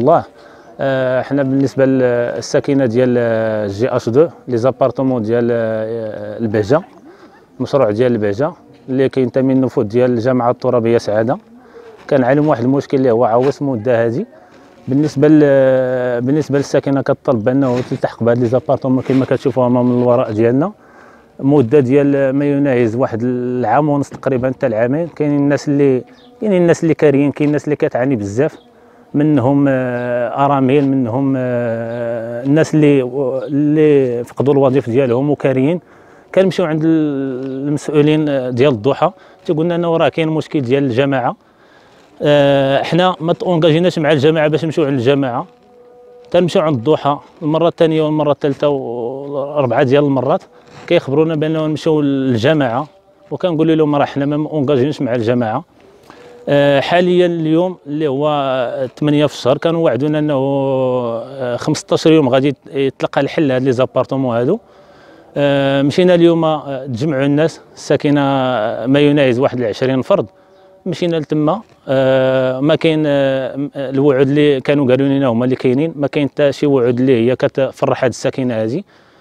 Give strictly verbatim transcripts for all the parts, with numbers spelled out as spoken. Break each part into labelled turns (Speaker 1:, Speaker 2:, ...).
Speaker 1: الله. آه، حنا بالنسبه للساكنه ديال جي اش اثنين لي زابارتمون ديال آه، البهجه، مشروع ديال البهجه اللي كينتمي النفوذ ديال الجامعه الترابيه سعاده، كنعانيو واحد المشكل اللي هو عوس مده هذه. بالنسبه بالنسبه للساكنه كطلب بانه تلتحق بهاد لي زابارتمون كما كتشوفوها من الوراء ديالنا، مده ديال ما يناهز واحد العام ونص تقريبا حتى العامين. كاينين الناس اللي كاينين الناس اللي كاريين، كاين الناس اللي كتعاني بزاف، منهم ارامل، منهم الناس اللي اللي فقدوا الوظيفه ديالهم وكاريين. كنمشيو عند المسؤولين ديال الضحى تيقول لنا راه كاين مشكل ديال الجماعه. احنا ما تونجاجيناش مع الجماعه باش نمشيو عند الجماعه، تنمشيو عند الضحى المره الثانيه والمره الثالثه والاربعه ديال المرات كيخبرونا بانه نمشيو للجماعه، وكنقول لهم راه حنا ما اونجاجيناش مع الجماعه. حاليا اليوم اللي هو ثمانية في الشهر كانوا وعدونا انه خمسطاش يوم غادي يتلقى الحل هاد لي زابارتمون هادو. مشينا اليوم تجمعوا الناس الساكنه ما يناهز واحد عشرين فرد، مشينا لتما. ما كاين الوعود اللي كانوا قالوا لنا هما اللي كاينين، ما كاين حتى شي وعود اللي هي كتفرح هاد الساكنه هذه.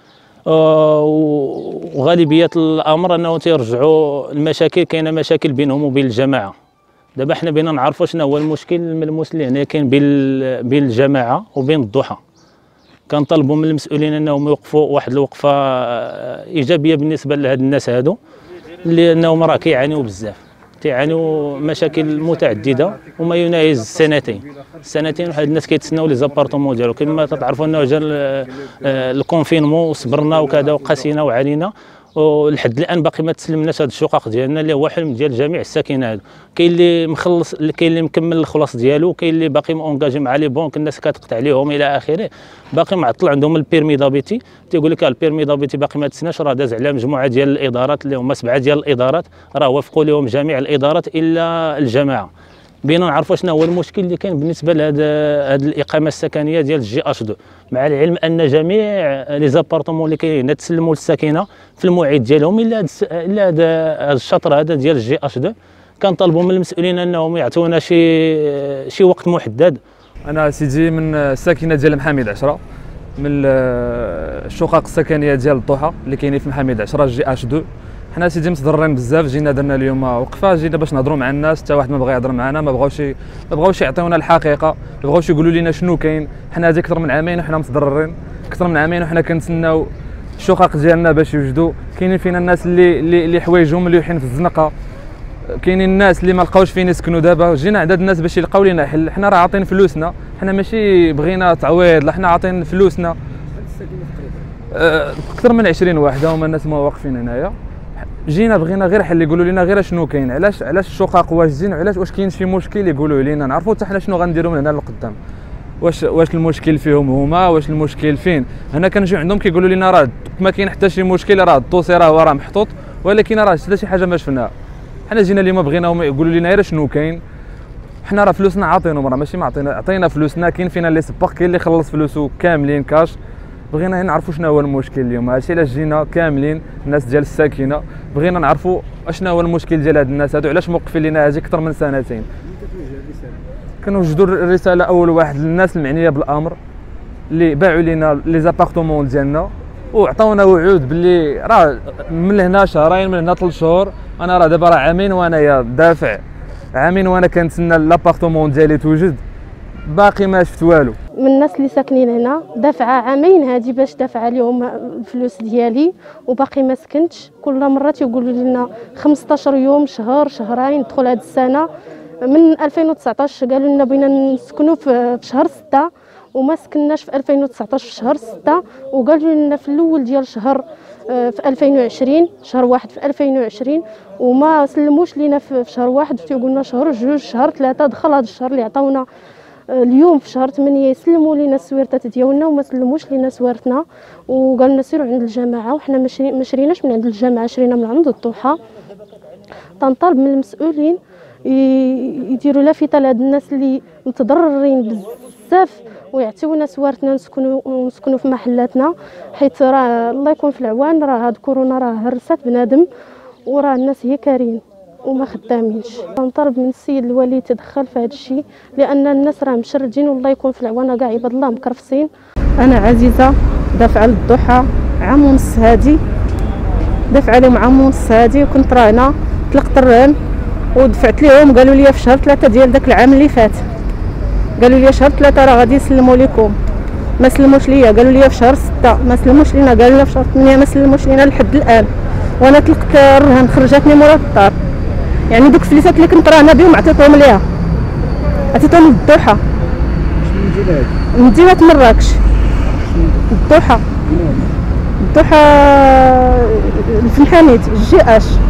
Speaker 1: وغالبيه الامر انه تيرجعوا المشاكل، كاينه مشاكل بينهم وبين الجماعه. دابا حنا بينا نعرفوا شنو هو المشكل الملموس اللي هنا كاين بين بين الجماعه وبين الضحى. كنطلبوا من المسؤولين انهم يوقفوا واحد الوقفه ايجابيه بالنسبه لهاد الناس هادو، لانهم راه كيعانيوا بزاف، تيعانيو مشاكل متعدده وما يناهز سنتين سنتين واحد الناس كيتسناو لي زابارتمون ديالو. كما تعرفوا انه جا الكونفينمون وصبرنا وكذا وقاسينا وعانينا، ولحد الان باقي ما تسلمناش هذا الشقق ديالنا اللي هو حلم ديال جميع الساكنه هادو. كاين اللي مخلص، كاين اللي مكمل الخلاص ديالو، كاين اللي باقي مونجاجي مع لي بونك، الناس كتقطع عليهم الى اخره، باقي معطل عندهم البيرمي دابيتي. تيقول لك البيرمي دابيتي باقي ما تسناش، راه داز على مجموعه ديال الادارات اللي هما سبعه ديال الادارات، راه وافقوا لهم جميع الادارات الا الجماعه. بينا نعرفوا شنو هو المشكل اللي كاين بالنسبه لهذا هذه الاقامه السكنيه ديال جي اش اثنين، مع العلم ان جميع لي زابارتمون اللي كاينين تسلموا للساكنه في الموعد ديالهم الا هذا الا هذا الشطر هذا ديال جي اش اثنين. كنطالبوا من المسؤولين انهم يعطونا شي شي وقت محدد.
Speaker 2: انا سيدي من الساكنه ديال محامد عشرة، من الشقق السكنيه ديال الضحى اللي كاينين في محامد عشرة جي اش اثنين. حنا سيدي متضررين بزاف، جينا درنا اليوم وقفه، جينا باش نهضروا مع الناس، حتى واحد ما بغى يهضر معنا، ما بغاوش ما بغاوش يعطيونا الحقيقه، ما بغاوش يقولوا لنا شنو كاين. حنا هذه اكثر من عامين وحنا متضررين، اكثر من عامين وحنا كنتسناو الشقق ديالنا باش يوجدوا. كاينين فينا الناس اللي اللي حوايجهم مليحين في الزنقه، كاينين الناس اللي ما لقاوش فين يسكنوا. دابا جينا عند هاد الناس باش يلقاو لنا حل. حنا راه عاطين فلوسنا، حنا ماشي بغينا تعويض، لا حنا عاطين فلوسنا. اكثر من عشرين وحده هما الناس ما واقفين هنايا. جينا بغينا غير حل، يقولوا لنا غير شنو كاين، علاش علاش الشقق واجدين، علاش واش كاين شي مشكل يقولوا لنا نعرفوا حتى حنا شنو غنديروا من هنا للقدام. واش واش المشكل فيهم هما، واش المشكل فين؟ هنا كنجيو عندهم كيقولوا لنا راه ما كاين حتى شي مشكل، راه الدوسي راه هو راه محطوط، ولكن راه حتى شي حاجه ما شفناها. حنا جينا اليوم بغيناهم يقولوا لنا غير شنو كاين. حنا راه فلوسنا عاطينهم، راه ماشي ما عطينا، عطينا فلوسنا. كاين فينا اللي سبق، كاين اللي خلص فلوسه كاملين كاش. بغينا نعرفوا شنو هو المشكل اليوم. هادشي علاش جينا كاملين الناس ديال الساكنه، بغينا نعرفوا اشنا هو المشكل ديال هاد الناس هادو، علاش موقفين لنا هذه اكثر من سنتين. كنوجدوا الرساله اول واحد للناس المعنيه بالامر اللي باعوا لنا لي زابارتمون ديالنا وعطاونا وعود باللي راه من هنا شهرين، من هنا ثلاث شهور. انا راه دابا راه عامين وانا دافع، عامين وانا كنتسنى لابارتمون ديالي توجد، باقي ما شفت والو.
Speaker 3: من الناس اللي ساكنين هنا دافعه عامين هادي باش دافعه لهم الفلوس ديالي وباقي ما سكنتش. كل مره تيقولوا لنا خمسطاش يوم، شهر، شهرين، دخل هاد السنه. من ألفين وتسعطاش قالوا لنا بغينا نسكنوا في شهر ستة وما سكناش في ألفين وتسعطاش في شهر ستة، وقالوا لنا في الاول ديال شهر في ألفين وعشرين، شهر واحد في ألفين وعشرين، وما سلموش لينا في شهر واحد، تيقولنا شهر جوج، شهر ثلاثة. دخل هذا الشهر اللي عطاونا اليوم في شهر ثمانية يسلموا لينا السويرتات ديالنا وما سلموش لينا سوارتنا، وقال لنا سيروا عند الجماعه. وحنا ما شريناش من عند الجماعه، شرينا من عند الضحى. تنطالب من المسؤولين يديروا لافته لهاد الناس اللي متضررين بزاف ويعطيونا سوارتنا نسكنوا نسكنوا في محلاتنا، حيت راه الله يكون في العوان، راه هاد كورونا راه هرست بنادم وراه الناس هي كارين. وما خدامينش. نطلب من السيد الولي يتدخل في هذا الشيء، لان الناس راه مشردين والله يكون في العوانه كاع عباد الله مكرفسين.
Speaker 4: انا عزيزه دافعه للضحى عام ونص هادي، دافعه لهم عام ونص هادي، وكنت راهنا طلقت الرهن ودفعت لهم. قالوا لي في شهر ثلاثة ديال داك العام اللي فات، قالوا لي شهر ثلاثة راه غادي يسلموا لكم، ما سلموش ليا. قالوا لي في شهر ستة ما سلموش لينا، قالوا لنا في شهر ثمانية ما سلموش لينا لحد الان. وانا طلقت الرهن خرجتني مورا الدار، يعني دوك الفليسات اللي كنت راهنا بهم عطيتهم ليها، عطيتهم للضحى. من مدينة مراكش. الضحى الضحى في الحميد جي اش.